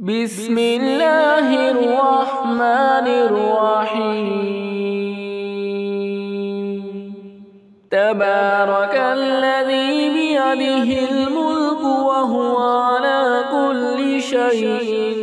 بسم الله الرحمن الرحيم. تبارك الذي بيده الملك وهو على كل شيء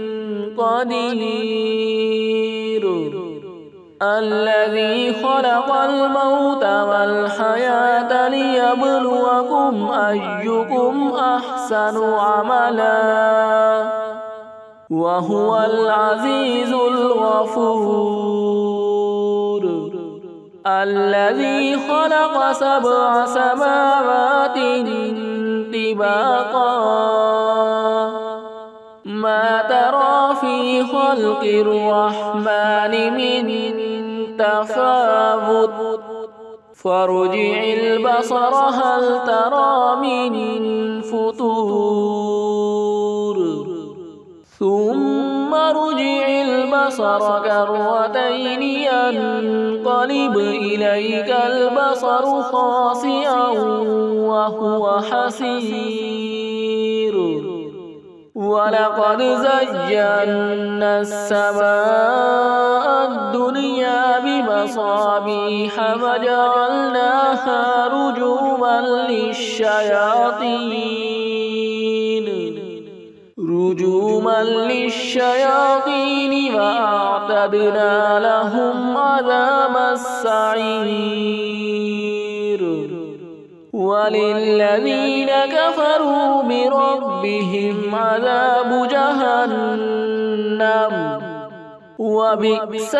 قدير. الذي خلق الموت والحياة ليبلوكم أيكم أحسن عملا وهو العزيز الغفور. الذي خلق 7 سماوات طباقا ما ترى في خلق الرحمن من تفاوت فارجع البصر هل ترى من فطور ثم ارجع البصر كرتين ينقلب إليك البصر خاسئا وهو حسير. ولقد زينا السماء الدنيا بمصابيح وجعلناها رجوما للشياطين وأعتدنا لهم عذاب السعير. وللذين كفروا بربهم عذاب جهنم وبئس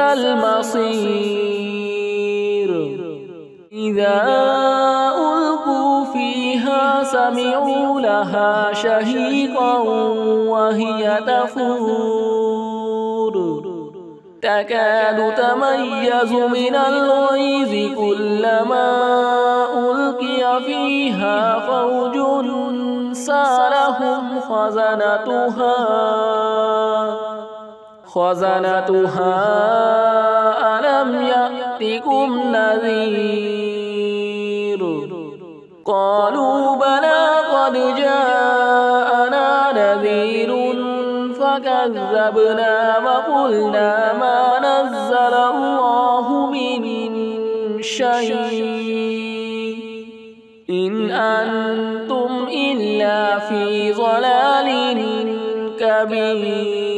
المصير. إذا ألقوا فيها سمعوا لها شهيقا وهي تفور تكاد تميز من الغيظ كلما ألقي فيها فوج سألهم خزنتها ألم يأتكم نذير. قالوا بلى قد جاءنا نذير فكذبنا وقلنا ما نزل الله من شيء إن أنتم إلا في ضلال كبير.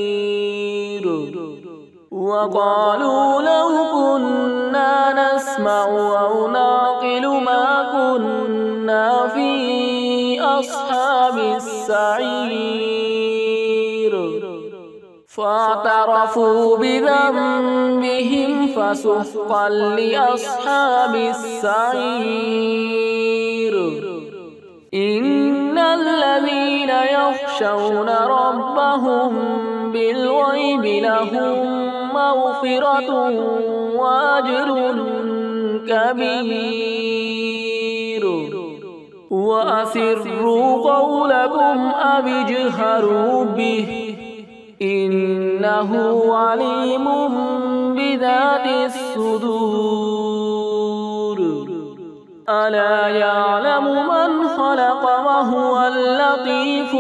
وقالوا لو كنا نسمع أو نعقل ما كنا في أصحاب السعير. فاعترفوا بذنبهم فسحقا لأصحاب السعير. إن الذين يخشون ربهم بالغيب لهم مغفرة وأجر كبير. وأسروا قولكم أو اجهروا به إنه عليم بذات الصدور. ألا يعلم من خلق وهو اللطيف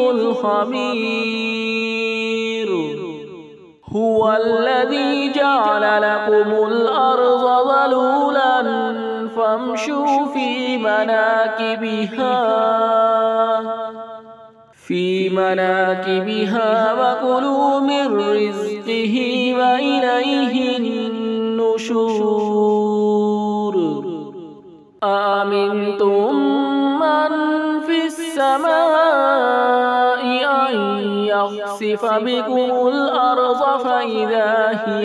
الخبير. هو الذي جعل لكم الأرض ذلولا فامشوا في مناكبها وكلوا من رزقه وإليه النشور. أأمنتم من في السماء أن يخسف بكم الأرض فإذا هي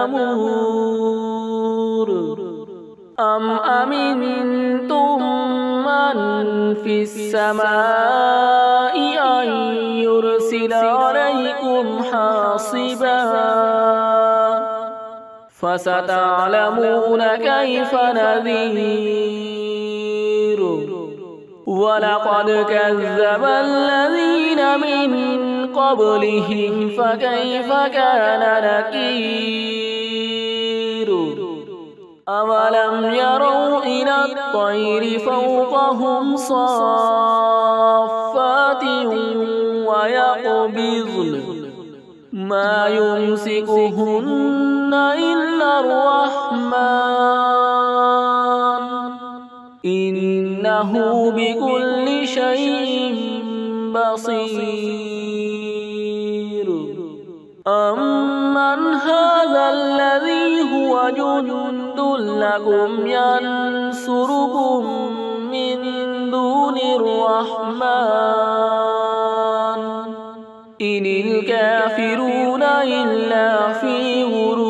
تمور أم أمنتم من في السماء أن يرسل عليكم حاصبا فستعلمون كيف نذير. ولقد كذب الذين من قبلهم فكيف كان نكير. أولم يروا إلى الطير فوقهم صافات ويقبضن ما يمسكهن إلا الرحمن إنه بكل شيء بصير أمن هذا الذي هو جند لكم ينصركم من دون الرحمن إن الكافرون إلا في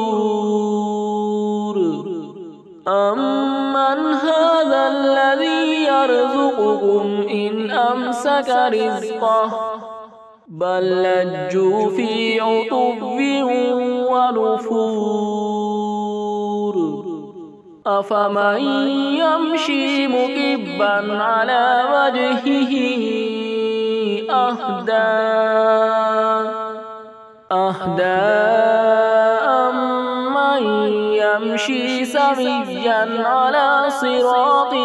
غرور أمن هذا الذي يرزقكم إن أمسك رزقه بل لجوا في عتب ونفور أفمن يمشي مكبا على وجهه أهدى أمن يمشي سويا على صراط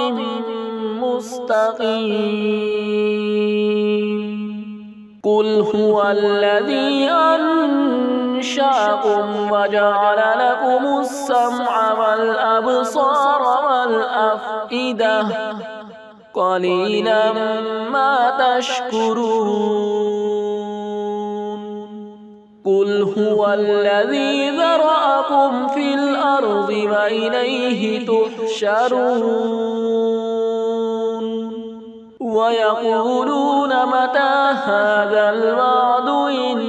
مستقيم قل هو الذي أنشأكم وجعل لكم السمع والأبصار والأفئدة قليلا ما تشكرون قل هو الذي ذرأكم في الأرض وإليه تحشرون ويقولون متى هذا الوعد إن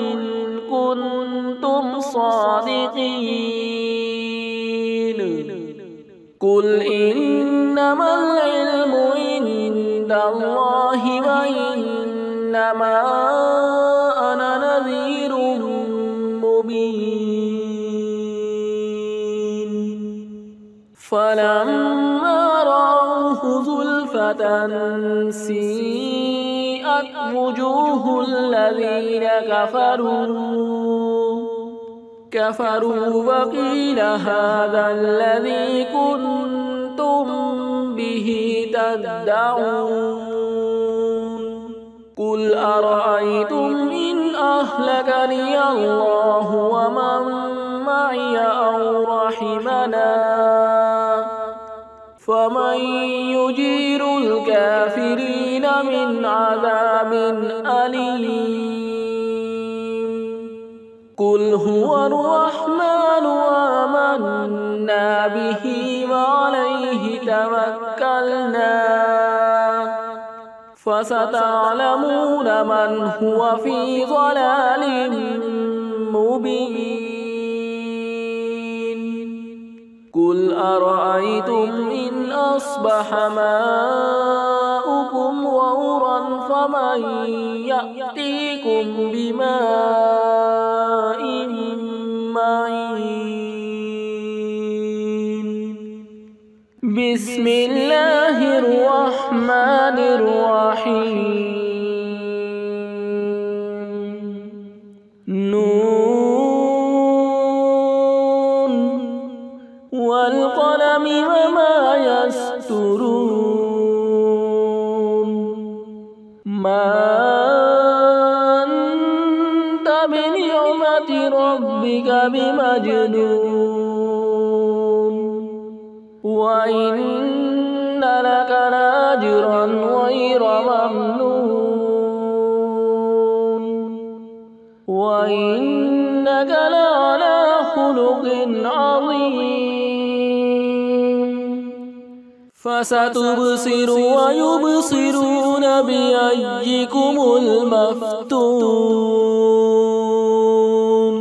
كنتم صادقين قل إنما العلم عند الله وإنما أنا نذير مبين فلما رأوه زلفة سيئت وجوه الذين كفروا وقيل هذا الذي كنتم به تدعون قل أرأيتم إن أهلكني الله ومن معي أو رحمنا فمن يجير الكافرين من عذاب أليم قل هو الرحمن آمنا به وعليه توكلنا فستعلمون من هو في ضلال مبين قل أرأيتم إن أصبح ماؤكم غورا فمن يأتيكم بماء معين بسم الله الرحمن الرحيم والقلم وما يسطرون ما أنت بنعمة ربك بمجنون وإن لك لأجرا غير ممنون وإنك لعلى خلق عظيم فستبصر ويبصرون بأيكم المفتون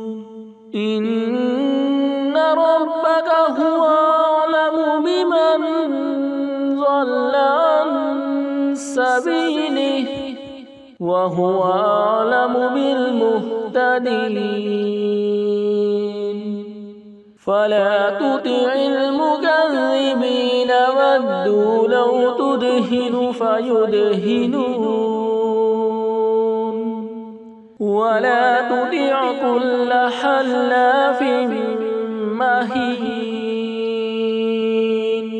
إن ربك هو أعلم بمن ضل عن سبيله وهو أعلم بالمهتدين فلا تطع المكذبين ودوا لو تدهن فيدهنون ولا تطع كل حلاف مهين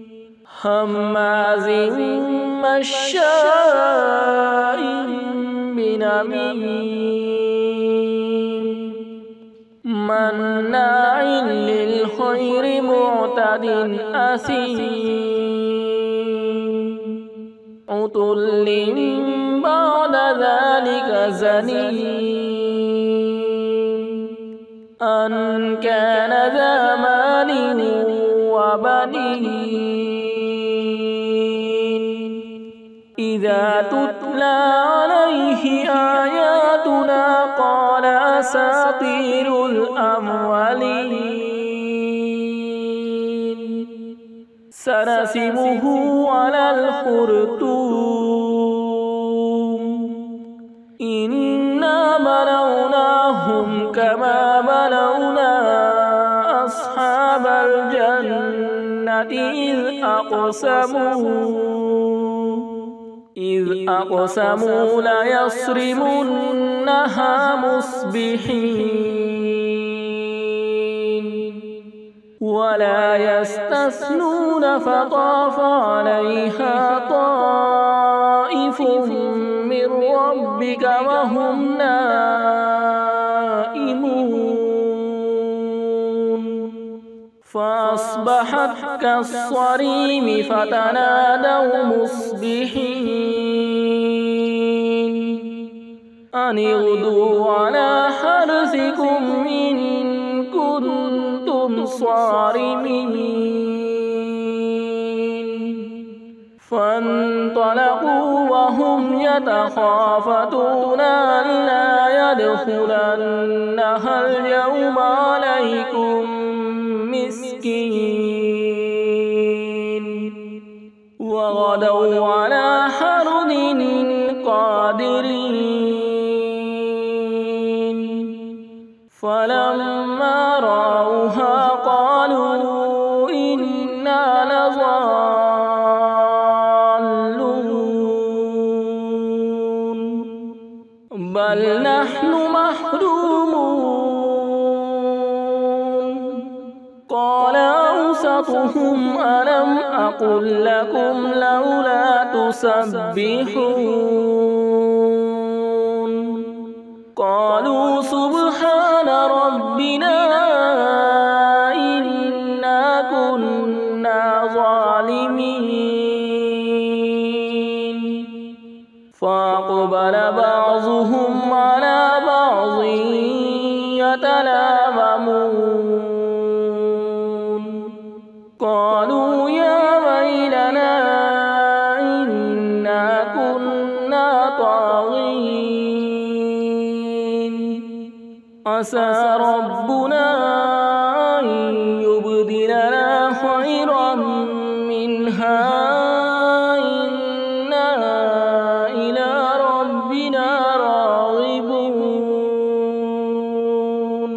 هماز مشاء بنميم مناع للخير معتد أثيم عتل بعد ذلك زنيم أن كان ذا مال وبنين إذا تتلى عليه آياتنا قال أساطير الأولين سنسمه على الخرطوم إنا بلوناهم كما بلونا أصحاب الجنة إذ أقسموا ليصرمنها مصبحين ولا يستثنون فطاف عليها طائف من ربك وهم نائمون فأصبحت كالصريم فتنادوا مصبحين أن اغدوا على حرثكم إن كنتم صارمين فانطلقوا وهم يتخافتون ألا يدخلنها اليوم عليكم مسكين وغدوا على حرد قادرين فلما رأوها قالوا إنا لضالون بل نحن محرومون قال أوسطهم ألم أقل لكم لولا تسبحون قالوا سبحان ربنا إنا كنا ظالمين فأقبل بعضهم على بعض يتلاومون قالوا يا ويلنا إنا كنا طاغين عسى ربنا أن يبدلنا خيرا منها إنا إلى ربنا راغبون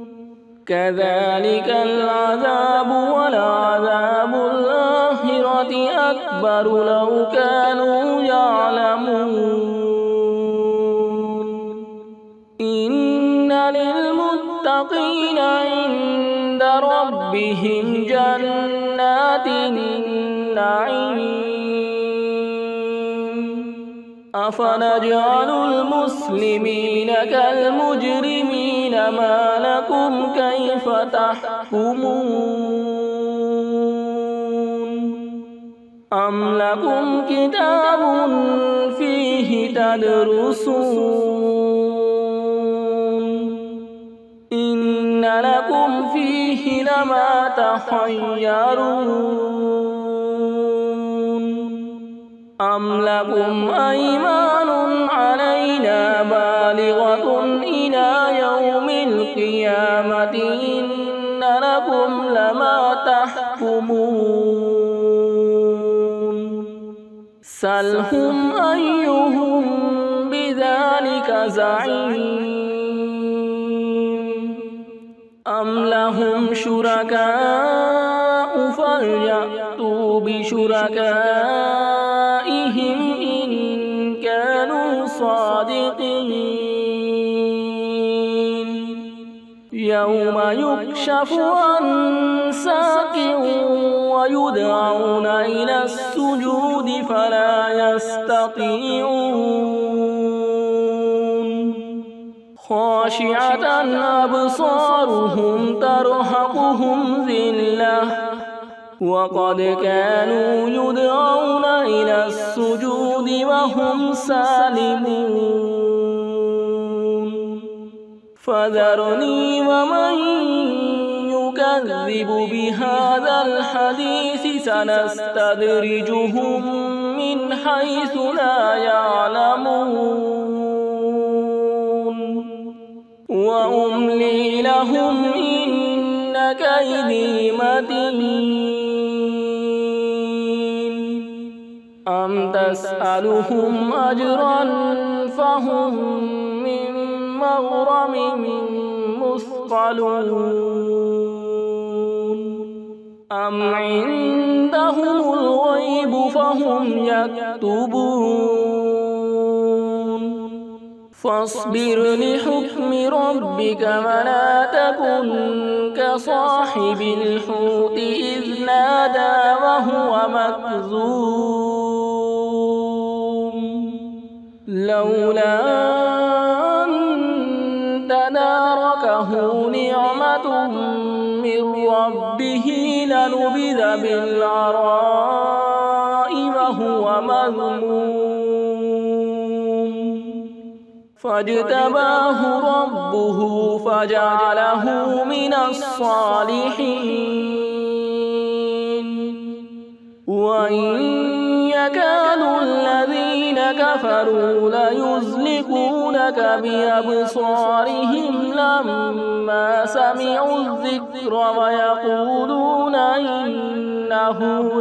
كذلك العذاب ولعذاب الآخرة أكبر لو كانوا يعلمون إن للمتقين عند ربهم جنات النعيم أفنجعل المسلمين كالمجرمين ما لكم كيف تحكمون أم لكم كتاب فيه تدرسون إن لكم فيه لما تخيرون أم لكم أيمان علينا بالغة إلى يوم القيامة إن لكم لما تحكمون سلهم أيهم بذلك زعيم أم لهم شركاء فليأتوا بشركائهم إن كانوا صادقين يوم يكشف عن ساق ويدعون إلى السجود فلا يستطيعون خاشعة أبصارهم ترهقهم ذلة وقد كانوا يدعون إلى السجود وهم سالمون فذرني ومن يكذب بهذا الحديث سنستدرجهم من حيث لا يعلمون وأملي لهم إن كيدي متين أم تسألهم أجرا فهم من مغرم مثقلون أم عندهم الغيب فهم يكتبون فاصبر لحكم ربك ولا تكن كصاحب الحوت إذ نادى وهو مكذوم لولا أن تداركه نعمة من ربه لنبذ بالعراء وهو مذموم فاجتباه ربه فجعله من الصالحين وإن يكاد الذين كفروا ليزلقونك بأبصارهم لما سمعوا الذكر ويقولون إنه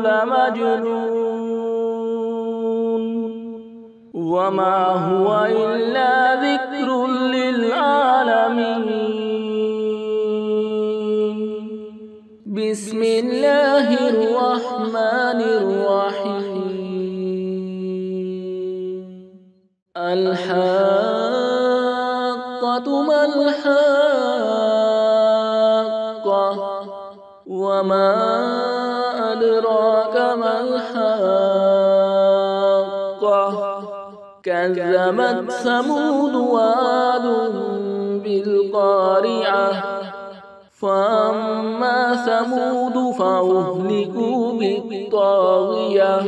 لمجنون وما هو إلا ذكر للعالمين بسم الله الرحمن الرحيم الحاقة ما الحاقة وما أدراك ما الحاقة كذبت ثمود وعاد بالقارعة فأما ثمود فأهلكوا بالطاغية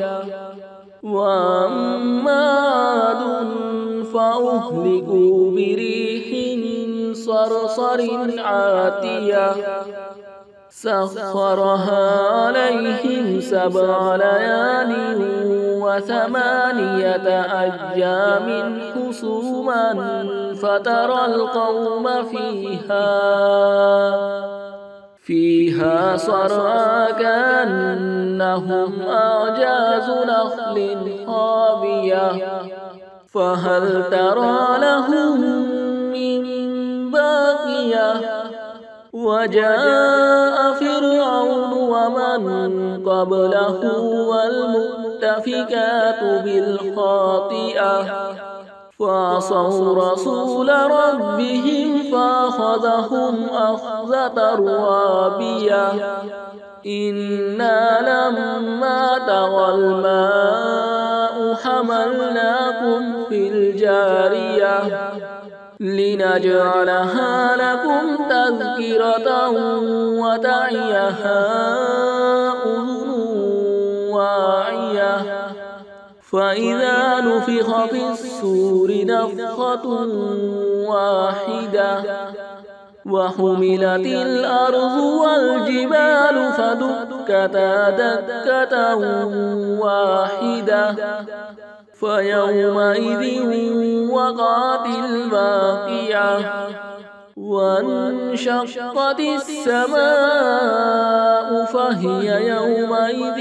وأما عاد فأهلكوا بريح صرصر عاتية سخرها عليهم 7 ليال و8 أيام حسوما فترى القوم فيها صرعى كأنهم أعجاز نخل خاوية فهل ترى لهم من باقية وجاء فرعون ومن قبله والمؤتفكات بالخاطئة فعصوا رسول ربهم فأخذهم أخذة رابية إنا لما طغى الماء حملناكم في الجارية لنجعلها لكم تذكرة وتعيها أذن واعية فإذا نفخ في الصور نفخة واحدة وحملت الأرض والجبال فدكتا دكة واحدة فيومئذ وقعت الواقعة وانشقت السماء فهي يومئذ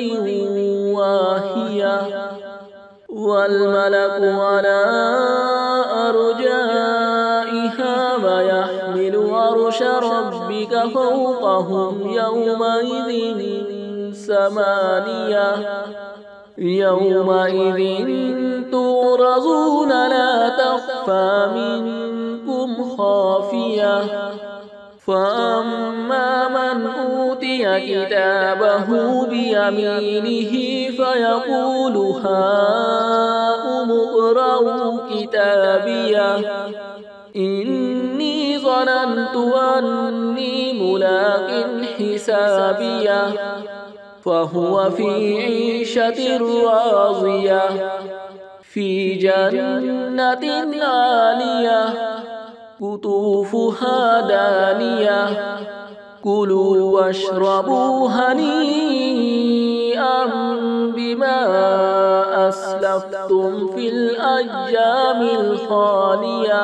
واهية والملك على أرجائها ويحمل عرش ربك فوقهم يومئذ 8 يومئذ تعرضون لا تخفى منكم خافية فأما من أوتي كتابه بيمينه فيقول هاؤم اقرءوا كتابيه ظننت أني ملاق حسابيه فهو في عيشة راضية في جنة عالية قطوفها دانية كلوا واشربوا هنيئا بما أسلفتم في الأيام الخالية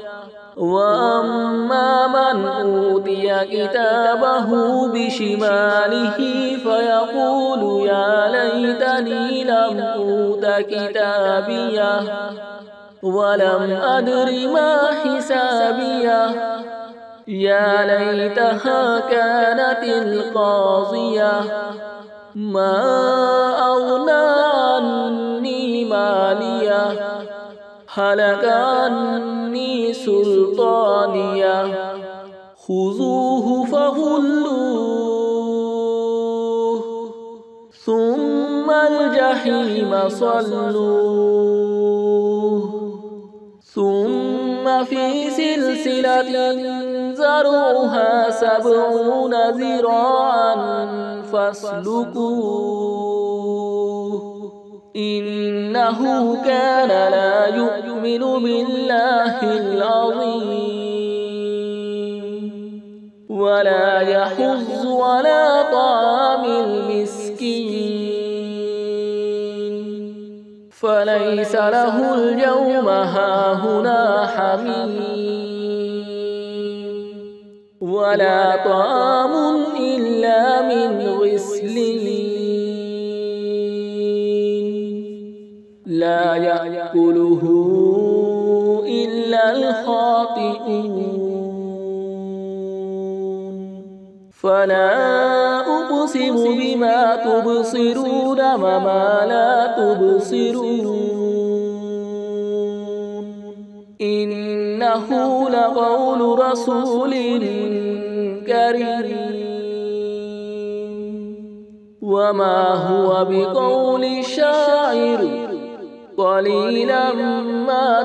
وأما من أوتي كتابه بشماله فيقول يا ليتني لم أوت كتابيه ولم أدر ما حسابيه يا ليتها كانت القاضية ما أغنى عني ماليه هلك عني سلطانيه خذوه فغلوه ثم الجحيم صلوه ثم في سلسلة زرعها 70 ذراعا فاسلكوه إنه كان لا يؤمن بالله العظيم ولا يحض على طعام المسكين فليس له اليوم هاهنا حميم ولا طعام إلا من غسلين لا يأكله إلا الخاطئون فلا أقسم بما تبصرون وما لا تبصرون إنه لقول رسول كريم وما هو بقول شاعر قليلا ما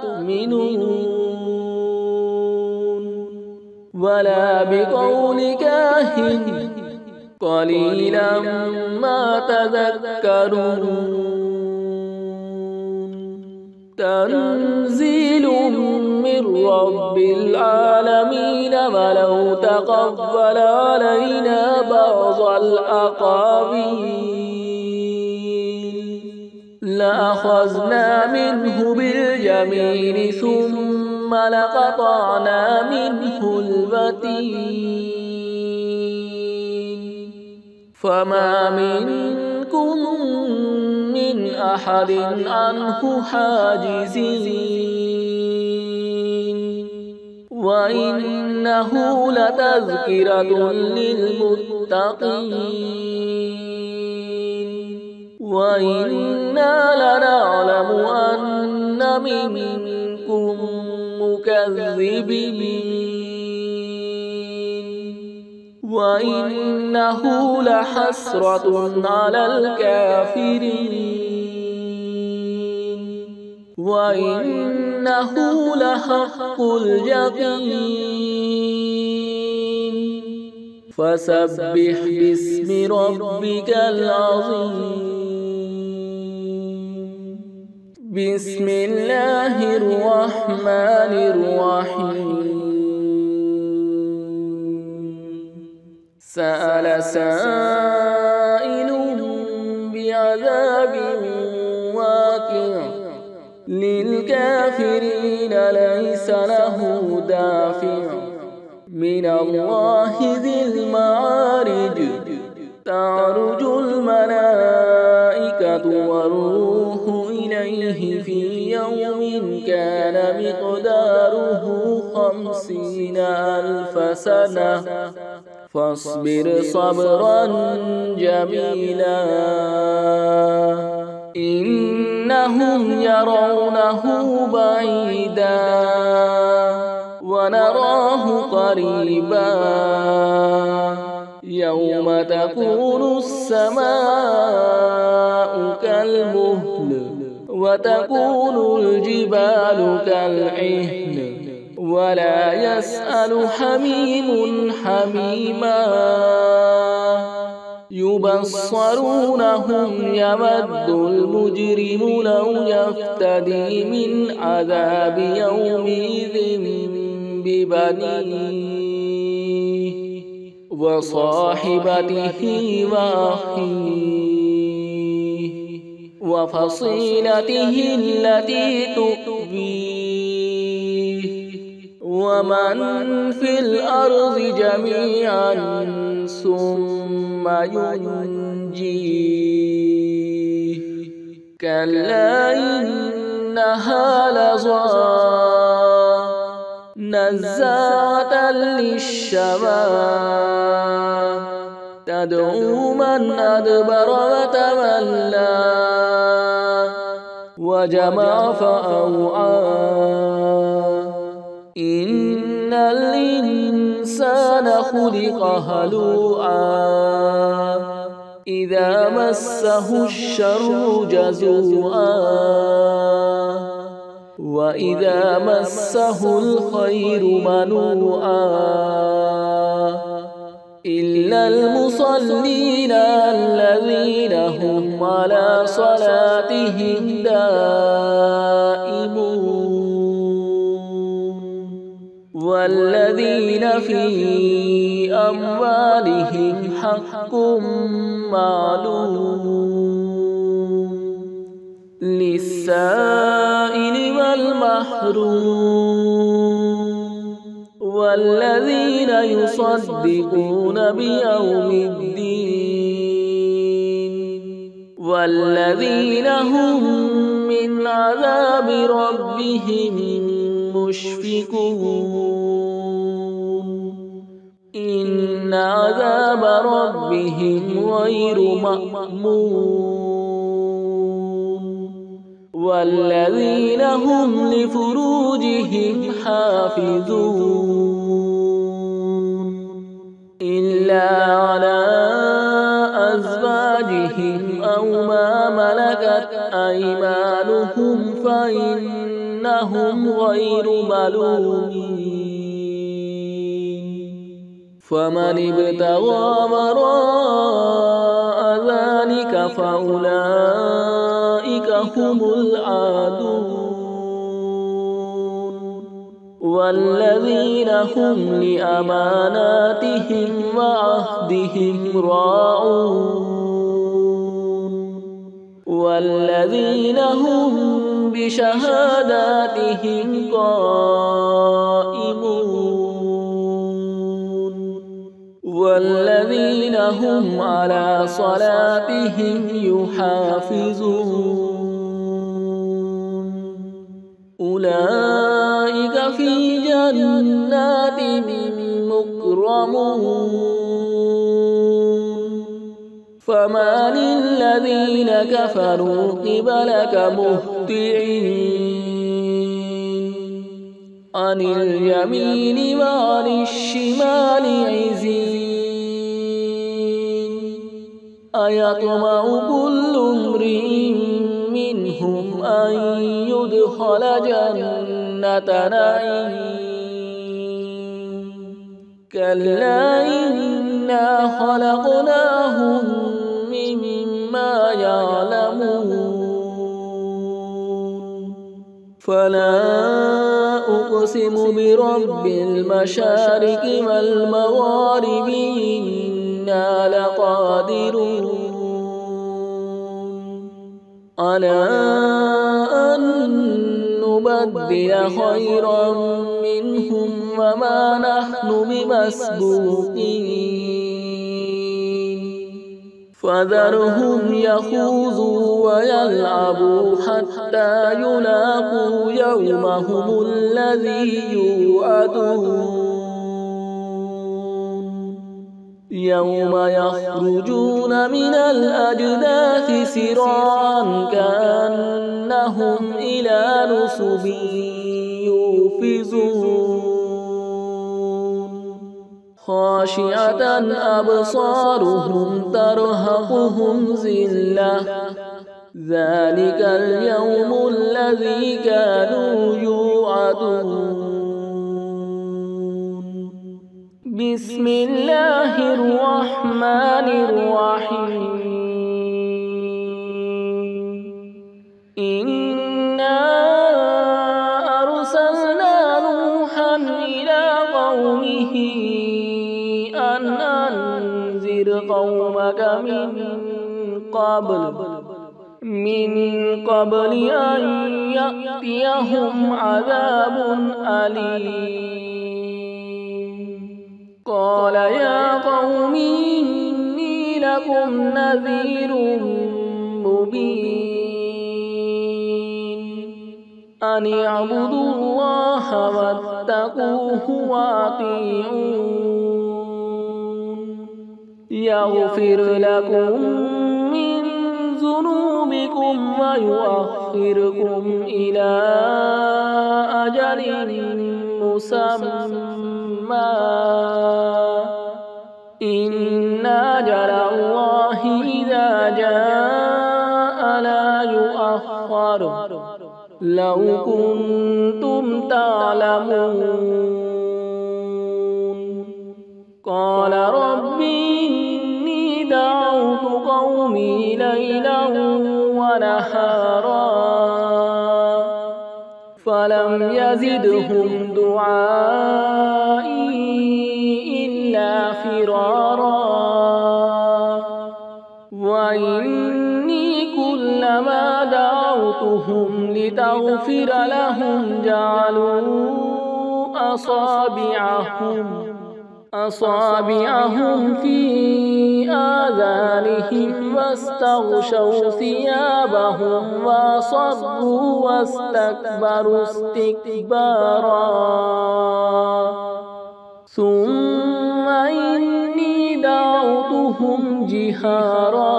تؤمنون ولا بقول كاهن قليلا ما تذكرون تنزيل من رب العالمين ولو تقبل علينا بعض الأقاويل لأخذنا منه باليمين ثم لقطعنا منه الوتين فما منكم من أحد عنه حاجزين وإنه لتذكرة للمتقين وإنا لنعلم أن منكم مكذبين وإنه لحسرة على الكافرين وإنه لحق اليقين فسبح باسم ربك العظيم بسم الله الرحمن الرحيم سأل سائل بعذاب واقع للكافرين ليس له دافع من الله ذي المعارج تعرج الملائكة والروح إليه في يوم كان مقداره 50,000 سنة فاصبر صبرا جميلا إنهم يرونه بعيدا ونراه قريبا يوم تكون السماء كالمهل وتكون الجبال كالعهن ولا يسأل حميم حميما يبصرونهم يود المجرم لو يفتدي من عذاب يومئذ ببنيه وصاحبته وأخيه وفصيلته التي تؤويه ومن في الأرض جميعا ثم ينجيه كلا إنها لظى نزاعة للشوى تدعو من أدبر وتولى وجمع فأوعى إن الإنسان خلق هلوعا إذا مسه الشر جزوعا وإذا مسه الخير منوعا إلا المصلين الذين هم على صلاتهم دائمون والذين في أموالهم حق معلوم للسائل والمحروم والذين يصدقون بيوم الدين والذين هم من عذاب ربهم مشفقون إن عذاب ربهم غير مأمون والذين هم لفروجهم حافظون إلا على أزواجهم أو ما ملكت أيمانهم فإنهم غير ملومين فمن ابتغى وراء ذلك فأولئك هم العادون والذين هم لأماناتهم وعهدهم راعون والذين هم بشهاداتهم قائمون والذين هم على صلاتهم يحافظون أولئك في جنات مكرمون فما للذين كفروا قبلك مهطعين عن اليمين وعن الشمال عزين أيطمع كل امرئ منهم أن يدخل جنة نعيم كلا إنا خلقناهم مما يعلمون فلا أقسم برب المشارق والمغارب إنا لقادرون على أن نبدل خيرا منهم وما نحن بمسبوقين فذرهم يخوضوا ويلعبوا حتى يلاقوا يومهم الذي يوعدون يوم يخرجون من الأجداث سراعا كأنهم إلى نصب يوفزون خاشعة أبصارهم ترهقهم ذلة ذلك اليوم الذي كانوا يوعدون بسم الله الرحمن الرحيم إنا أرسلنا نوحا إلى قومه أن أنذر قومك من قبل أن يأتيهم عذاب أليم قال يا قوم إني لكم نذير مبين أن اعبدوا الله واتقوه وأطيعون يغفر لكم من ذنوبكم ويؤخركم إلى أجل مسمى إن أجل الله إذا جاء لا يؤخر لو كنتم تعلمون قال رب إني دعوت قومي ليلا ونهارا فلم يزدهم دعائي إلا فرارا وإني كلما دعوتهم لتغفر لهم جعلوا أصابعهم في آذانهم واستغشوا ثيابهم وأصروا واستكبروا استكبارا ثم إني دعوتهم جهارا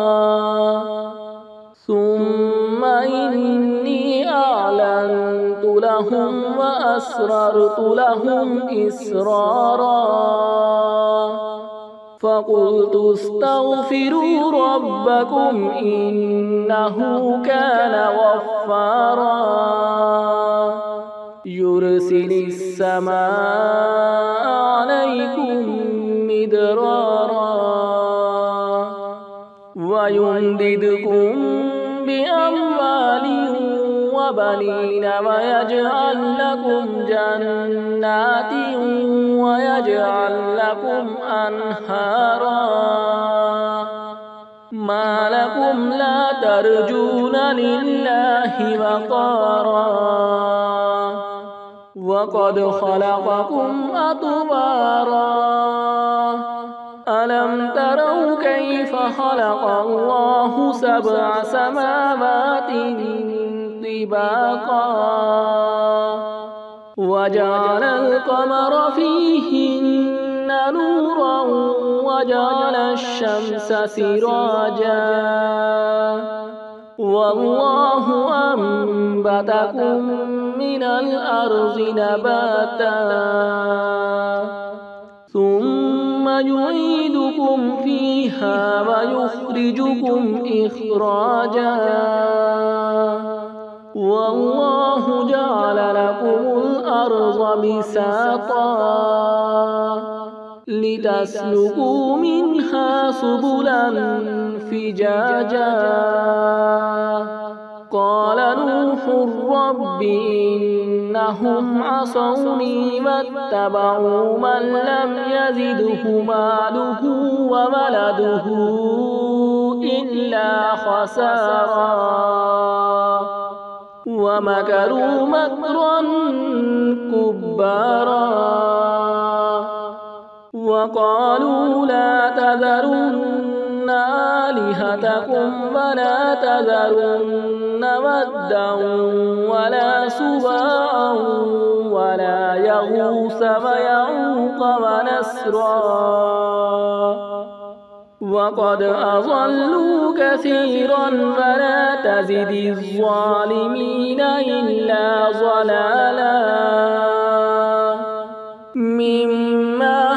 ثم إني أعلنت لهم وأسررت لهم إسرارا فقلت استغفروا ربكم إنه كان غفارا يرسل السماء عليكم مدرارا ويمددكم بأموال وبنين ويجعل لكم جنات ويجعل لكم أنهارا ما لكم لا ترجون لله وقارا وقد خلقكم أطوارا ألم تروا كيف خلق الله سبع سماوات طباقا وجعل القمر فيهن نورا وجعل الشمس سراجا والله أنبتكم من الأرض نباتا ثم يعيدكم فيها ويخرجكم إخراجا والله جعل لكم الأرض بساطا لتسلكوا منها سبلا فجاجا قال نوح رب إنهم عصوني واتبعوا من لم يزده ماله وولده إلا خسارا ومكروا مكرا كبارا وقالوا لا تذرن آلهتكم ولا تذرن ودا ولا سواعا ولا يغوث ويعوق ونسرا وقد أضلوا كثيرا ولا تزد الظالمين إلا ضلالا مما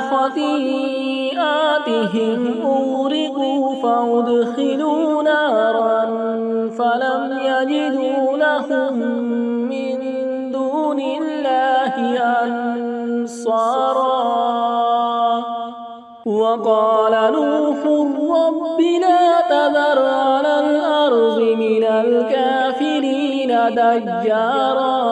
خطيئاتهم أغرقوا فأدخلوا نارا فلم يجدوا لهم من دون الله أنصارا وقال نوح رب لا تذر على الأرض من الكافرين ديارا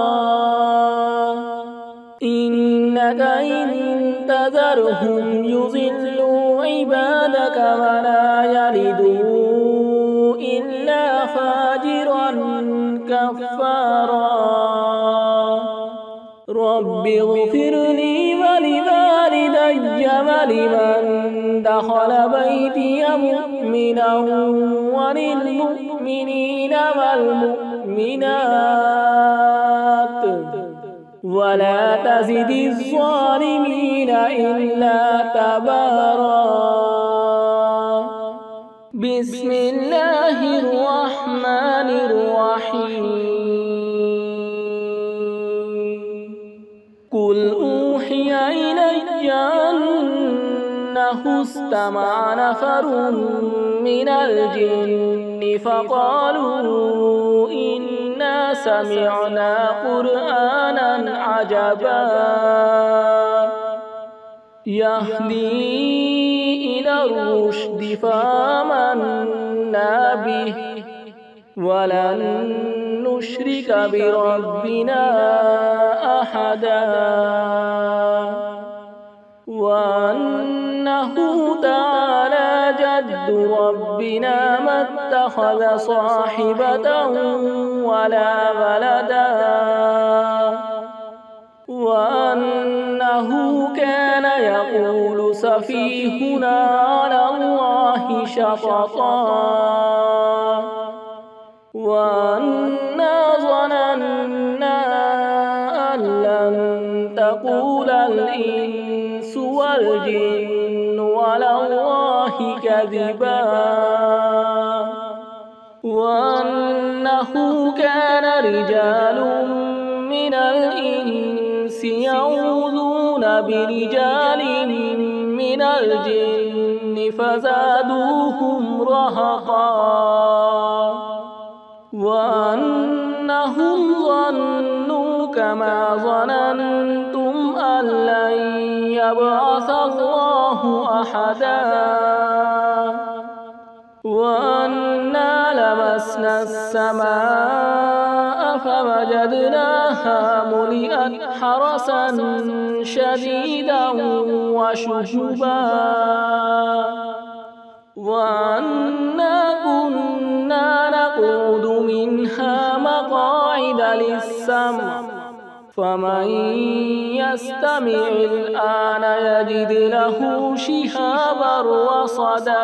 إنك إن تذرهم يضلوا عبادك ولا يلدوا إلا فاجرا كفارا رب اغفر لي ولوالدي ولمن دخل بيتي مؤمنا وللمؤمنين والمؤمنات ولا تزد الظالمين إلا تبارا بسم الله الرحمن الرحيم قل أوحي إلي أنه استمع نفر من الجن فقالوا إنا سمعنا قرآنا عجبا يهدي إلى الرشد فآمنا به ولن نشرك بربنا أحدا وأنه تعالى جد ربنا ما اتخذ صاحبة ولا ولدا وأنه كان يقول سفيهنا على الله شططا وأنا ظننا أن لن تقول الإنس والجن على الله كذبا وأنه كان رجال من الإنس يعوذون برجال من الجن فزادوهم رهقا وأنهم ظنوا كما ظننتم أن لن يبعث الله أحدا وأنا لمسنا السماء فوجدناها ملئت حرسا شديدا وشهبا وأنا كنا نقعد منها مقاعد للسمع فمن يستمع الآن يجد له شهابا رصدا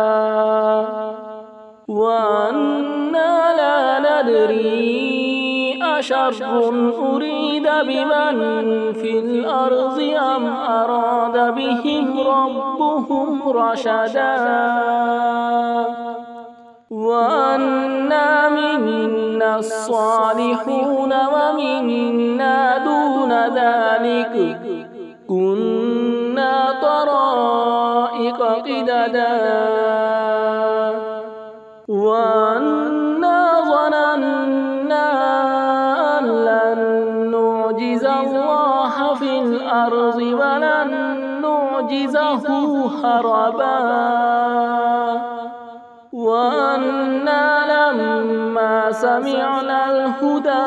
وأنا لا ندري أشر أريد بمن في الأرض أم أراد بهم ربهم رشدا وأنا منا الصالحون ومنا دون ذلك كنا طرائق قددا وأنا ظننا أن لن نعجز الله في الأرض ولن نعجزه هربا وأنا لما سمعنا الهدى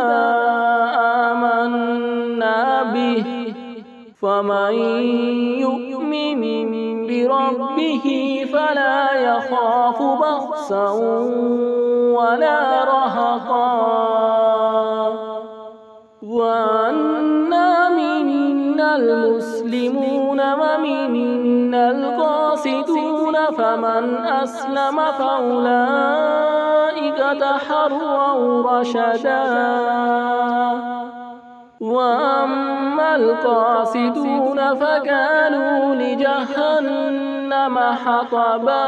آمنا به فمن يؤمن بربه فلا يخاف بخسا ولا رهقا وأنا منا المسلمون ومنا القاسطون فمن أسلم فأولئك تحروا رشدا وأما القاسطون فكانوا لجهنم حطبا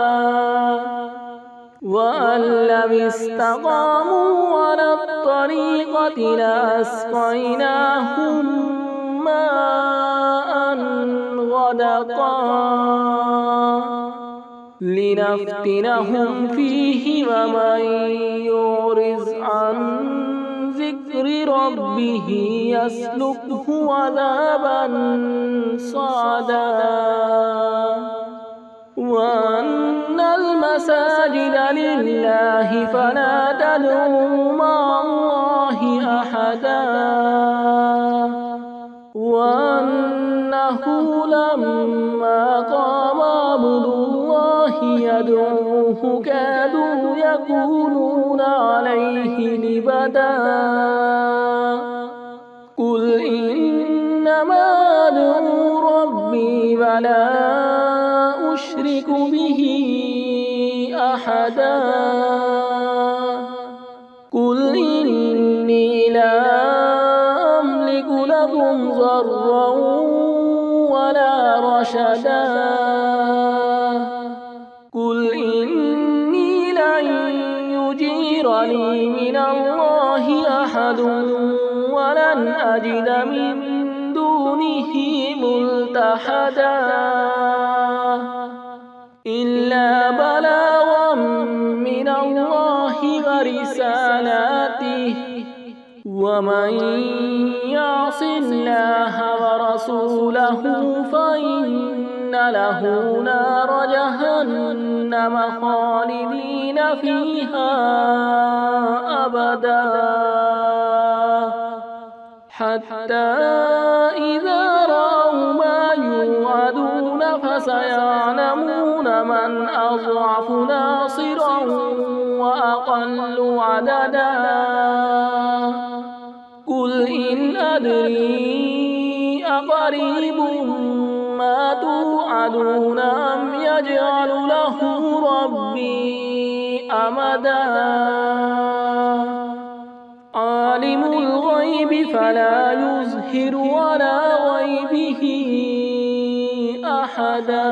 وأن لم استقاموا على الطريقة لأسقيناهم ماء غدقا لنفتنهم فيه ومن يعرض عن ذكر ربه يسلكه عذابا صعدا الله فلا تدعوا مع الله أحدا وأنه لما قام عبد الله يدعوه كادوا يكونون عليه لبدا قل إنما أدعو ربي ولا أشرك به أحدا قل إني لا أملك لكم ضرا ولا رشدا قل إني لن يجيرني من الله أحد ولن أجد من دونه ملتحدا إلا بلاغا من الله ورسالاته ومن يعص الله ورسوله فإن له نار جهنم خالدين فيها أبدا حتى إذا رأوا ما يوعدون فسيعلمون من أضعف ناصرا وأقل عددا قل إن أدري أقريب ما توعدون أم يجعل له ربي أمدا عالم الغيب فلا يظهر على غيبه أحدا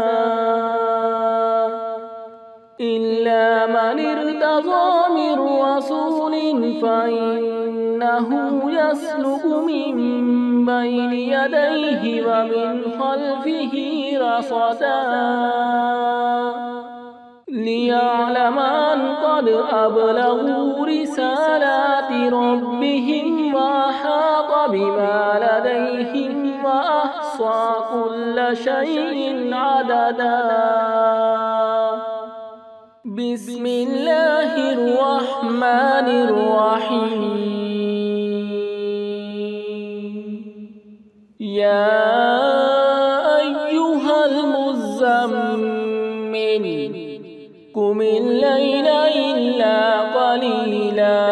إلا من ارتضى من رسول فإنه يسلك من بين يديه ومن خلفه رصدا ليعلم أن قد أبلغوا رسالات ربهم وأحاط بما لديهم وأحصى كل شيء عددا بسم الله الرحمن الرحيم يا أيها المزمل قم الليل إلا قليلا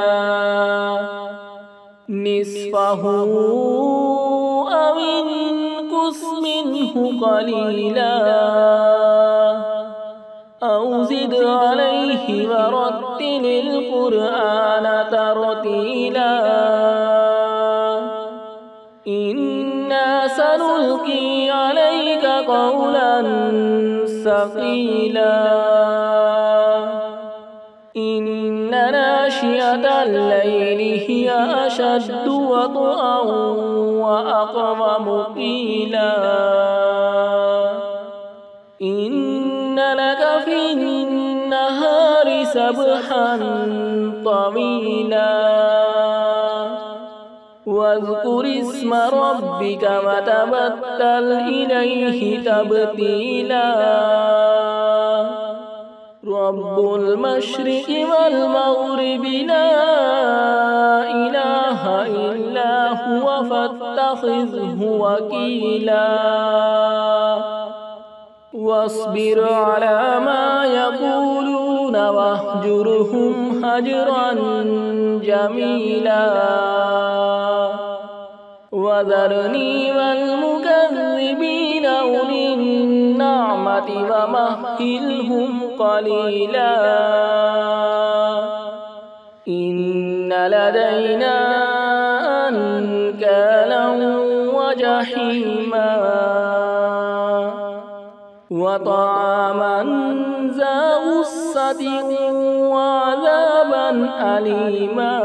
نصفه أو انقص منه قليلا أو زد عليه ورتل القرآن ترتيلا إنا سنلقي عليك قولا ثقيلا إن ناشئة الليل هي أشد وطئا وأقوم قيلا إن لك في النهار سبحا طويلا واذكر اسم ربك وتبتل إليه تبتيلا رب المشرق والمغرب لا إله إلا هو فاتخذه وكيلا واصبر على ما يقولون واهجرهم هجرا جميلا وذرني والمكذبين أولي النعمة ومهلهم قليلا إن لدينا أنكالا وجحيما وطعاما ذا غصة وعذابا أليما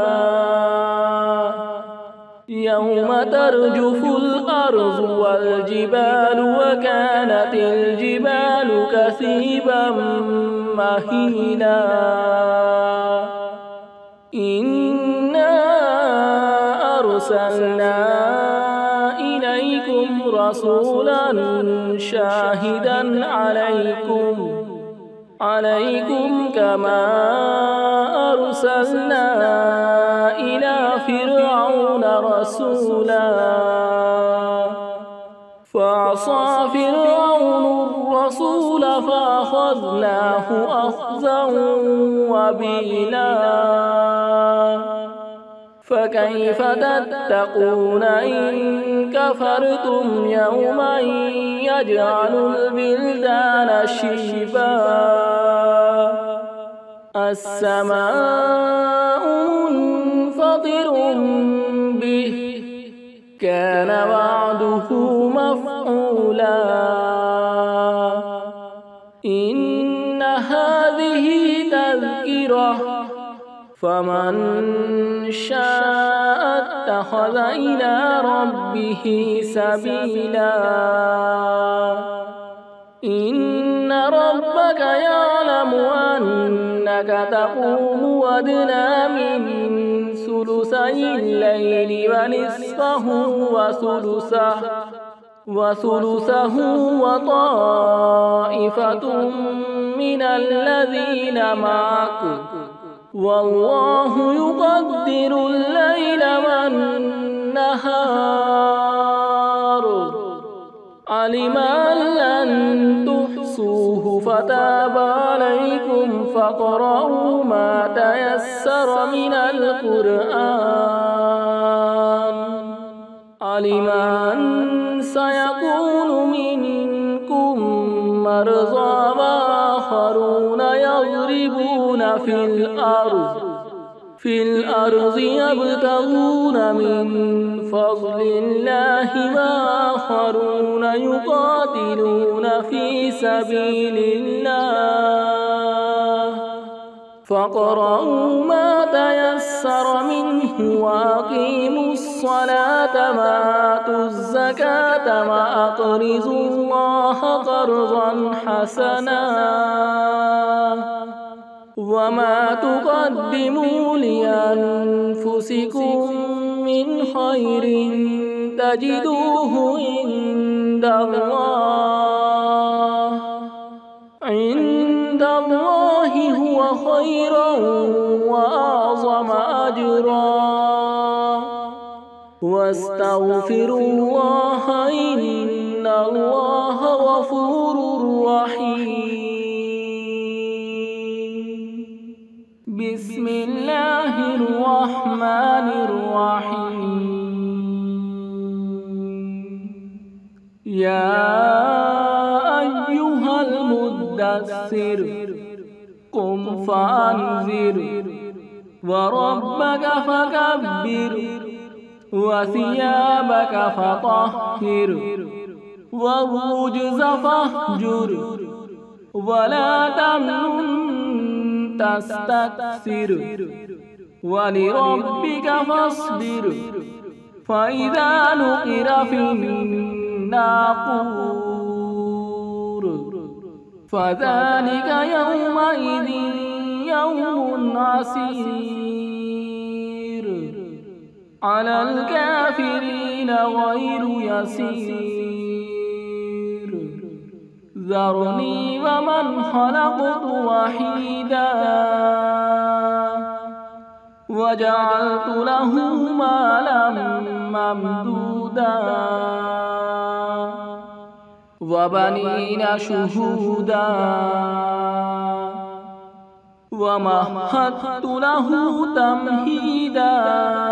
يوم ترجف الأرض والجبال وكانت الجبال كثيبا مهيلا إنا أرسلنا إليكم رسولا شاهدا عليكم عليكم كما أرسلنا إلى فرعون رسولا فعصى فرعون الرسول فأخذناه أخذا وبيلا فكيف تتقون إن كفرتم يوما يجعل البلدان شيبا السماء منفطر به كان وعده مفعولا إن هذه تذكرة فمن شاء اتخذ إلى ربه سبيلا إن ربك يعلم أنك تقوم أدنى من ثلثي الليل ونصفه وثلثه وطائفة من الذين معك والله يقدر الليل والنهار علم أن لن تحصوه فتاب عليكم فاقرؤوا ما تيسر من القرآن علم أن سيكون منكم مرضى وآخرون يضربون في الأرض يبتغون من فضل الله وآخرون يقاتلون في سبيل الله فاقرؤوا ما تيسر منه وأقيموا الصلاة وآتوا الزكاة وأقرضوا الله قرضا حسنا وما تقدموا لأنفسكم من خير تجدوه عند الله هو خيرا وأعظم أجرا واستغفروا الله إن الله غفور رحيم بسم الله الرحمن الرحيم يا أيها المدثر قم فأنذر وربك فكبر وثيابك فطهر والرجز فاهجر ولا تمنن تستكثر ولربك فاصبر فإذا نقر في الناقور فذلك يومئذ يوم عسير على الكافرين غير يسير ذرني ومن خلقت وحيدا وجعلت له مالا ممدودا وبنين شهودا ومهدت له تمهيدا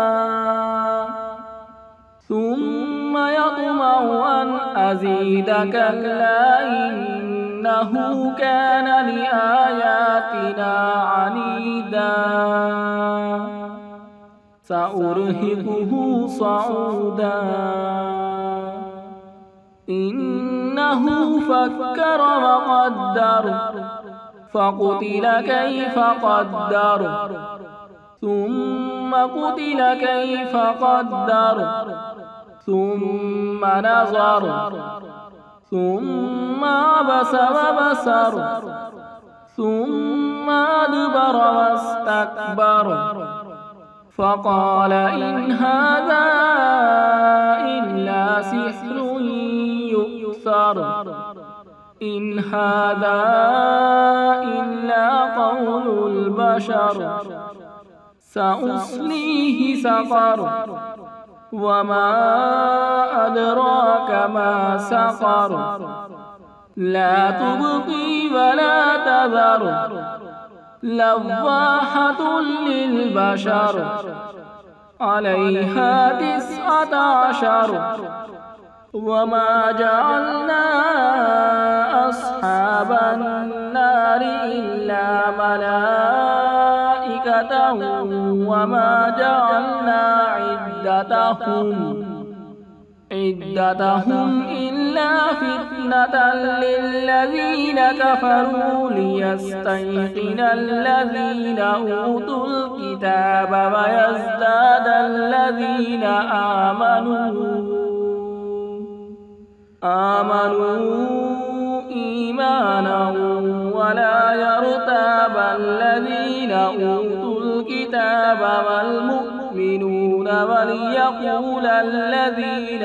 ثم يطمع أن أزيد كلا إنه كان لآياتنا عنيدا سأرهقه صعودا إنه فكر وقدر فقتل كيف قدر ثم قتل كيف قدر ثم نظر ثم عبس وبسر ثم أدبر واستكبر فقال إن هذا إلا سحر يؤثر إن هذا إلا قول البشر سأصليه سقر وما أدراك ما سقر لا تبقي ولا تذر لواحة للبشر عليها 19 وما جعلنا أصحاب النار إلا ملائكة وما جعلنا عدتهم إلا فتنة للذين كفروا ليستيقن الذين أوتوا الكتاب ويزداد الذين آمنوا إيمانا ولا يرتاب الذين أوتوا الكتاب والمؤمنون وليقول الذين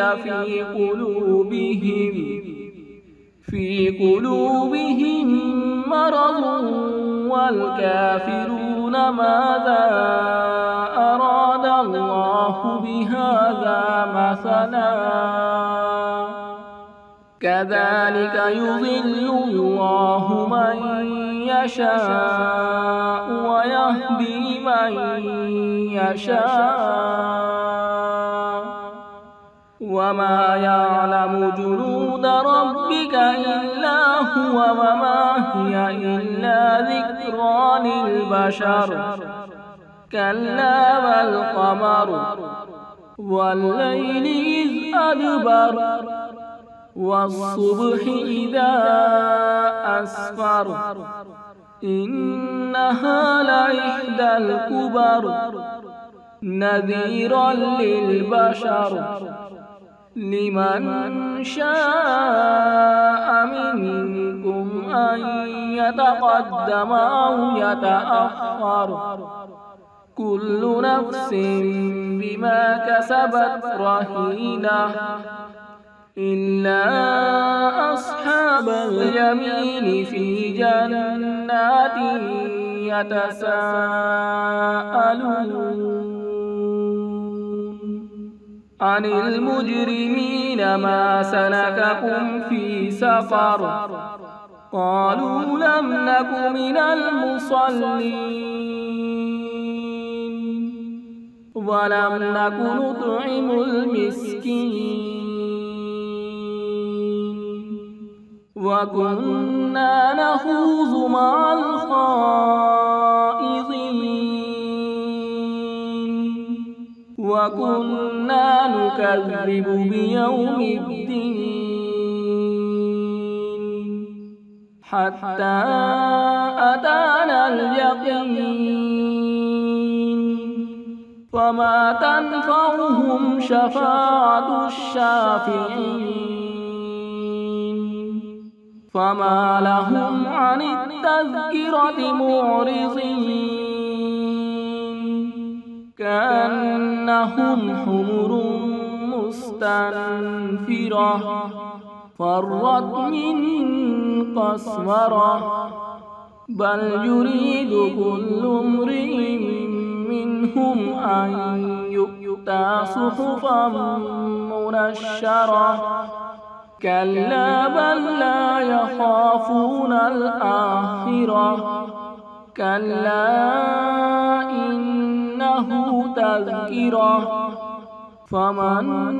في قلوبهم مرض والكافرون ماذا أراد الله بهذا مثلا كذلك يضل الله من يشاء ويهدي من يشاء وما يعلم جنود ربك إلا هو وما هي إلا ذكرى للبشر كلا والقمر والليل إذ أدبر والصبح إذا أسفر إنها لإحدى الكبر نذيرا للبشر لمن شاء منكم أن يتقدم أو يتأخر كل نفس بما كسبت رهينة إلا أصحاب اليمين في جنات يتساءلون عن المجرمين ما سلككم في سقر قالوا لم نك من المصلين ولم نك نطعم المسكين وكنا نخوض مع الخائضين وكنا نكذب بيوم الدين حتى أتانا اليقين فما تنفعهم شفاعة الشافعين فما لهم عن التذكرة معرضين كأنهم حمر مستنفرة فرت من قسورة بل يريد كل امرئ منهم أن يؤتى صحفا منشرة كلا بل لا يخافون الآخرة كلا إنه تذكرة فمن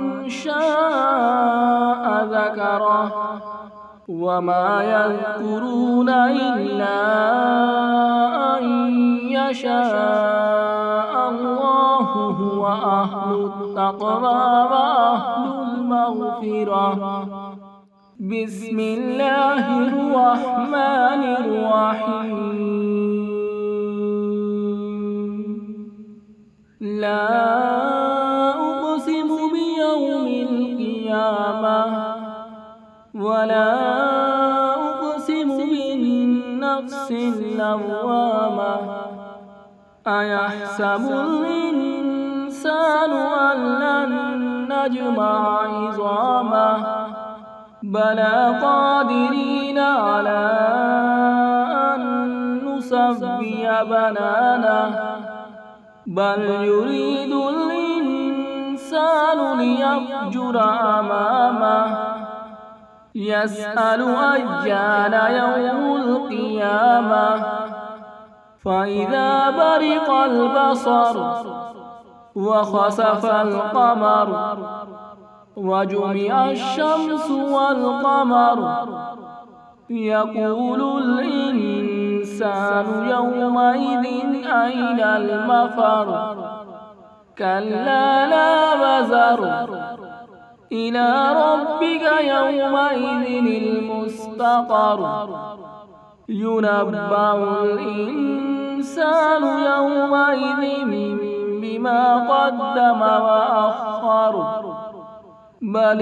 شاء ذكره وما يذكرون إلا أن يشاء الله هو أهل التقوى وأهل المغفرة بسم الله الرحمن الرحيم لا أقسم بيوم القيامة ولا أقسم بالنفس اللوامة أيحسب الإنسان أن لن نجمع عظامه بلى قادرين بنانه بل يريد الإنسان ليفجر أمامه يسأل أيان يوم القيامة فإذا برق البصر وخسف القمر وجمع الشمس والقمر يقول الإنسان يومئذ أين المفر كلا لا وزر إلى ربك يومئذ المستقر ينبأ الإنسان يومئذ بما قدم وأخر بل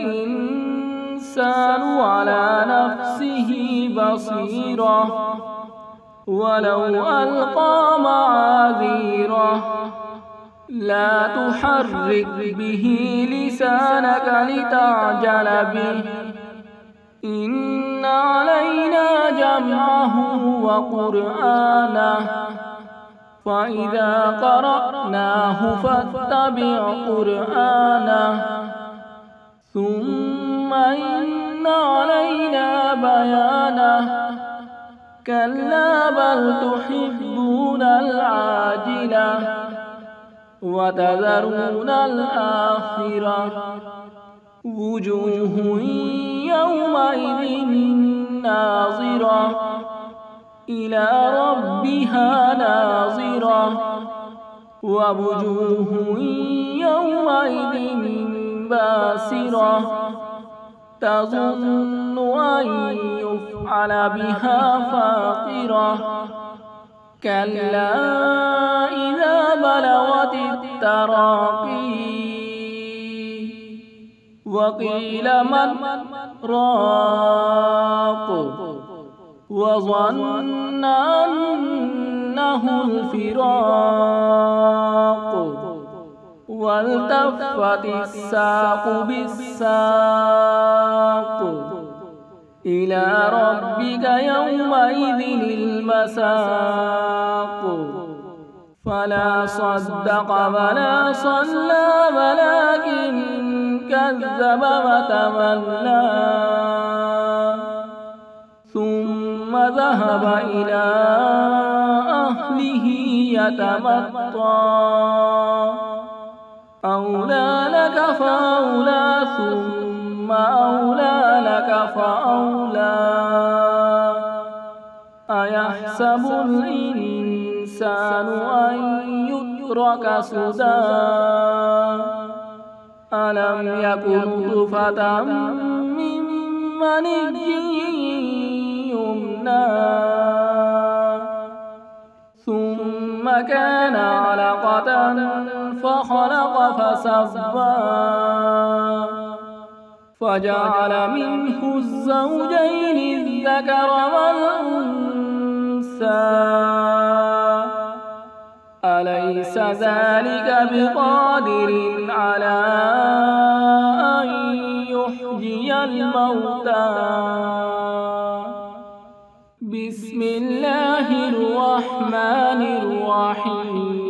الإنسان على نفسه بصيرة ولو ألقى معاذيره لا تحرك به لسانك لتعجل به إن علينا جمعه وقرآنه فإذا قرأناه فاتبع قرآنه ثم إن علينا بيانه كلا بل تحبون العاجلة وتذرون الآخرة وجوه يومئذ ناظرة إلى ربها ناظرة ووجوه يومئذ باسرة تظن أن يفعل بها فاقرة كلا إذا بلغت التراقي وقيل من راق وظن أنه الفراق والتفت الساق بالساق إلى ربك يومئذ المساق فلا صدق ولا صلى ولكن كذب وتولى ثم ذهب إلى أهله يتمطى أولى لك فأولى ثم أولى لك فأولى أيحسب الإنسان أن يترك سدى ألم يكن نطفة من مني يمنى ثم كان علقة فخلق فسوى فجعل منه الزوجين الذكر والأنثى أليس ذلك بقادر على أن يحيي الموتى بسم الله الرحمن الرحيم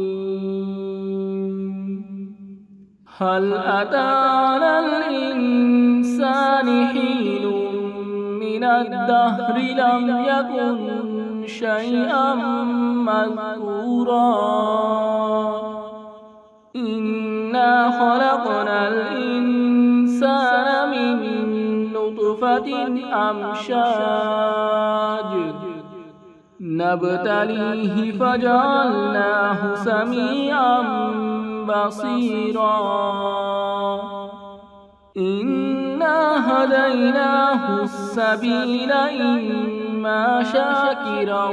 هل أتى على الإنسان حين من الدهر لم يكن شيئا مذكورا إنا خلقنا الإنسان من نطفة أمشاج نبتليه فجعلناه سميعا بصيرا إنا هديناه السبيل إما شاكرا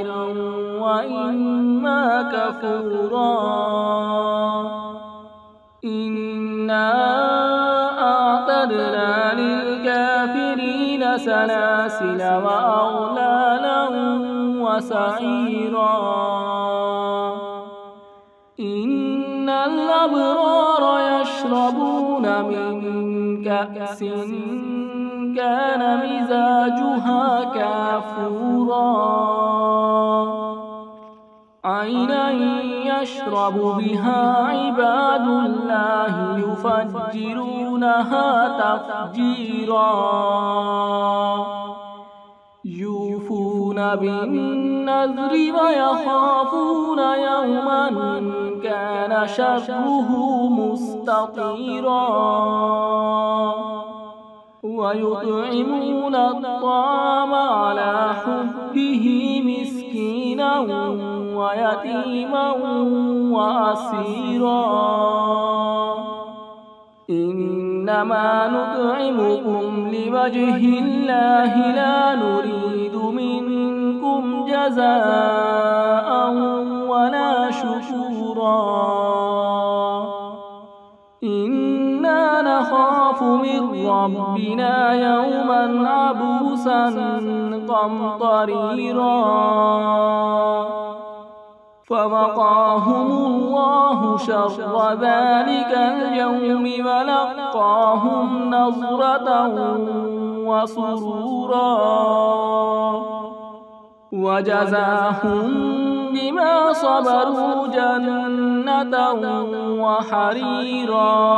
وإما كفورا إنا أعتدنا للكافرين سلاسل وأغلالا وسعيرا إن الأبرار يشربون من كأس كان مزاجها كافورا عينا يشرب بها عباد الله يفجرونها تفجيرا يوفون بالنذر ويخافون يوما كان شره مستطيرا ويطعمون الطعام على حبه مسكينا ويتيما وأسيرا إنما نطعمكم لوجه الله لا نريد منكم جزاء ولا شكورا إنا نخاف من ربنا يوما عبوسا قمطريرا فوقاهم الله شر ذلك اليوم ولقاهم نظرة وسرورا وجزاهم بما صبروا جنة وحريرا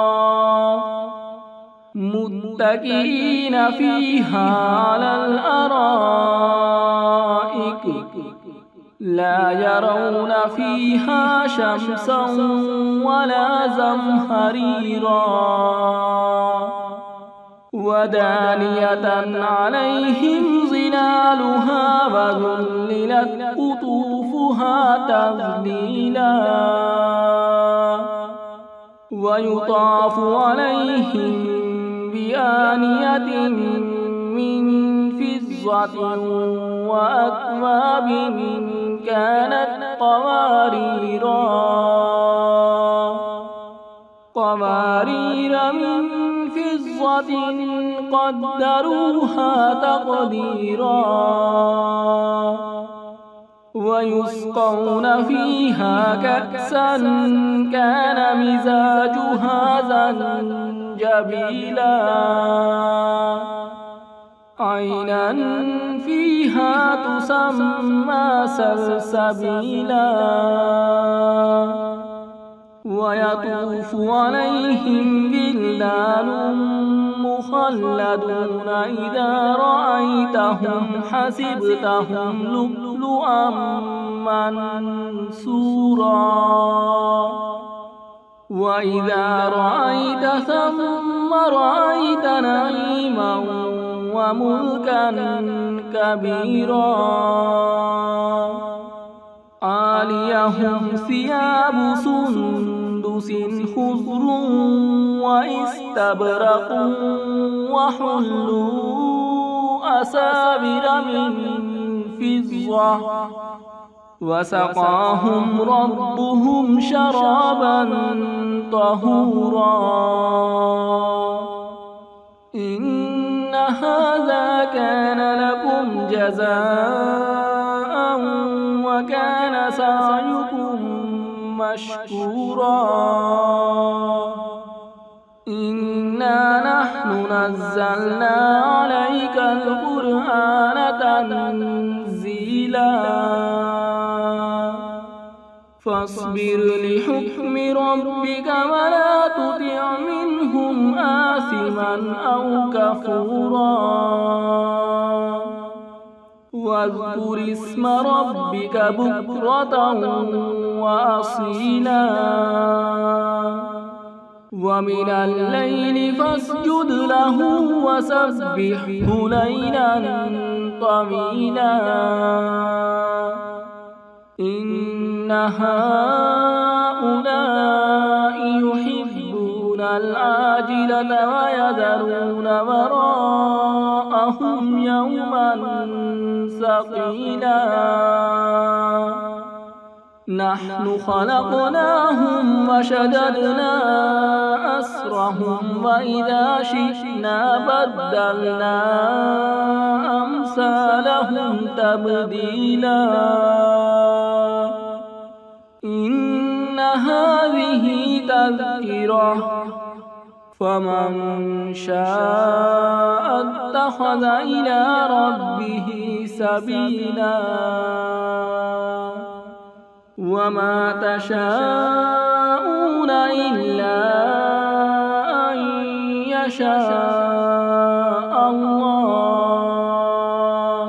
متكئين فيها على الأرائك لا يرون فيها شمسا ولا زمهريرا ودانية عليهم ظلالها وذللت قطوفها تذليلا ويطاف عليهم بآنية من فضة وأكواب كانت قوارير من فضة قدروها تقديرا ويسقون فيها كأسا كان مزاجها زنجبيلا عينا فيها تسمى سلسبيلا ويطوف عليهم بلدان مخلدون إذا رأيتهم حسبتهم لؤلؤا منثورا وإذا رأيت ثم رأيت نعيما وملكا كبيرا عاليهم ثياب سندس خضر واستبرق وحلوا أسابر من فضة وسقاهم ربهم شرابا طهورا إن هذا كان لكم جزاء وكان سعيكم مشكورا إنا نحن نزلنا عليك القرآن تنزيلا فاصبر لحكم ربك ولا تطع منهم آثما أو كفورا واذكر اسم ربك بكرة وأصيلا ومن الليل فاسجد له وسبحه ليلا طويلا إن هؤلاء يحبون العاجلة ويذرون وراءهم يوما ثقيلا نحن خلقناهم وشددنا أسرهم وإذا شئنا بدلنا أمثالهم تبديلا إن هذه تذكرة فمن شاء اتخذ إلى ربه سبيلا وما تشاءون إلا أن يشاء الله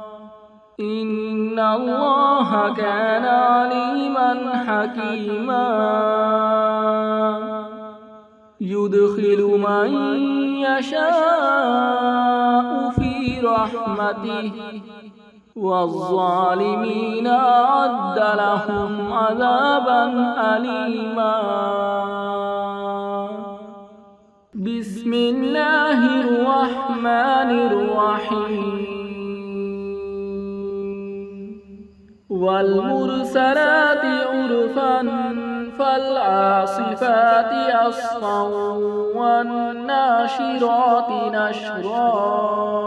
إن الله كان عليما حكيما يدخل من يشاء في رحمته والظالمين أعد لهم عذابا أليما بسم الله الرحمن الرحيم والمرسلات عرفا فالعاصفات عصفا والناشرات نشرا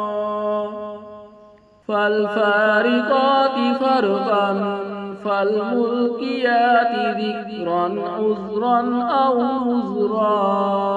فالفارقات فرقا فالملقيات ذكرا عذرا أو نذرا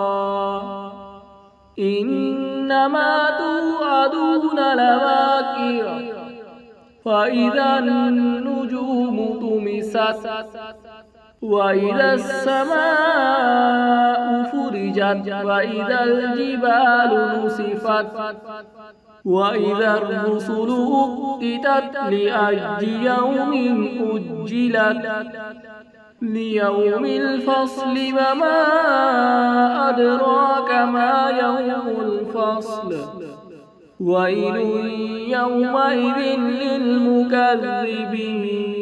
إنما توعدون لواقع فإذا النجوم طمست وإذا السماء فرجت وإذا الجبال نسفت وإذا الرسل أقتت لأي يوم أجلت ليوم الفصل وما أدراك ما يوم الفصل ويل يومئذ للمكذبين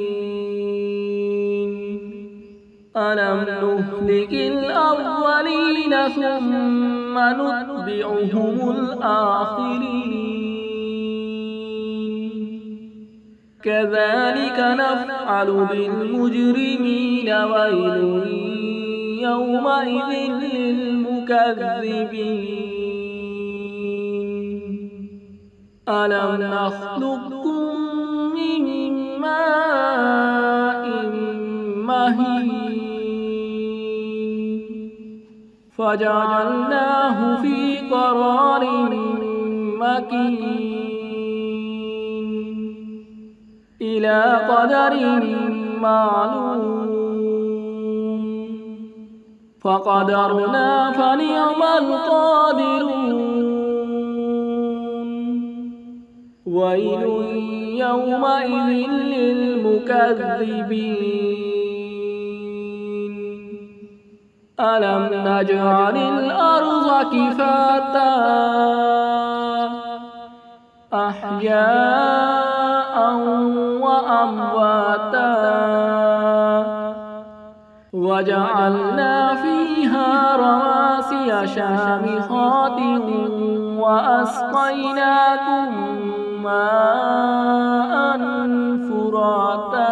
ألم نهلك الأولين ثم نتبعهم الآخرين كذلك نفعل بالمجرمين ويل يومئذ للمكذبين ألم نخلقكم من ماء مهين فجعلناه في قرار مكين إلى قدر معلوم فقدرنا فنعم القادرون ويل يومئذ للمكذبين ألم نجعل الأرض كفاتا أحياء وأمواتا وجعلنا فيها رواسي شامخات وأسقيناكم ماء فراتا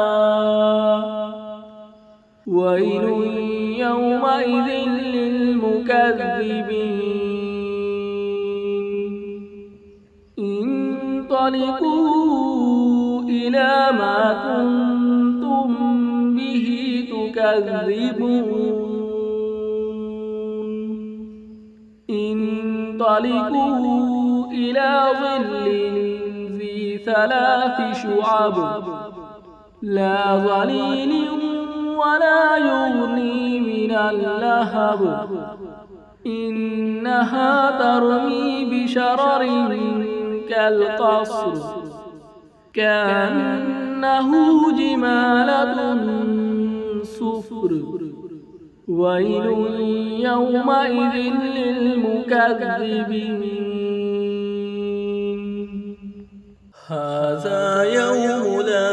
ويل يومئذ للمكذبين انطلقوا إلى ما كنتم به تكذبون انطلقوا إلى ظل ذي 3 شعب لا ظليل ولا يغني من اللهب إنها ترمي بشرر كالقصر كأنه جمالة صفر ويل يومئذ للمكذبين هذا يوم لا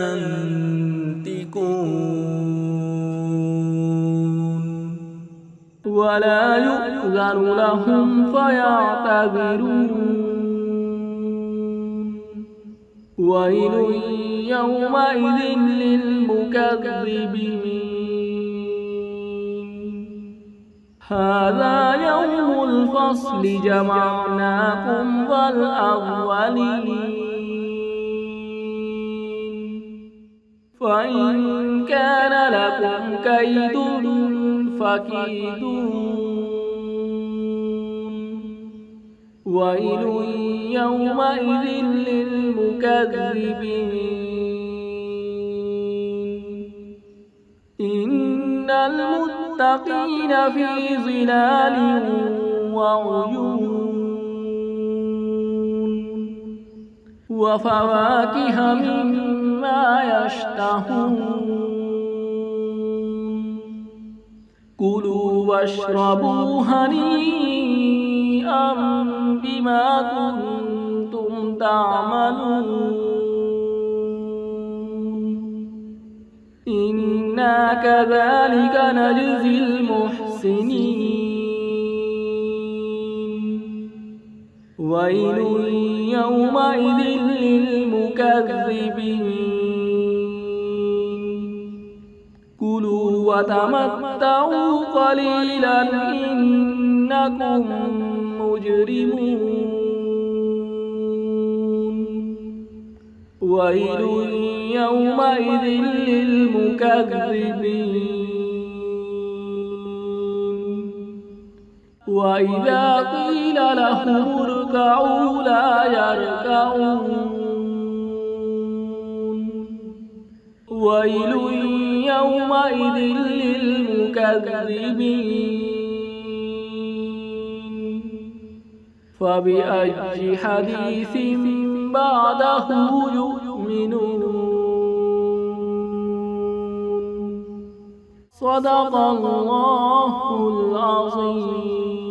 ينطقون ولا يؤذن لهم فيعتذرون ويل يومئذ للمكذبين هذا يوم الفصل جمعناكم والأولين فإن كان لكم كيد فكيدون ويل يومئذ للمكذبين للمتقين في ظلال وعيون وفواكه مما يشتهون كلوا واشربوا هنيئا بما كنتم تعملون إنا كذلك نجزي المحسنين ويل يومئذ للمكذبين كلوا وتمتعوا قليلا إنكم مجرمون ويل يومئذ للمكذبين وإذا قيل لهم اركعوا لا يركعون ويل يومئذ للمكذبين فبأي حديث بعده يؤمنون صدق الله العظيم.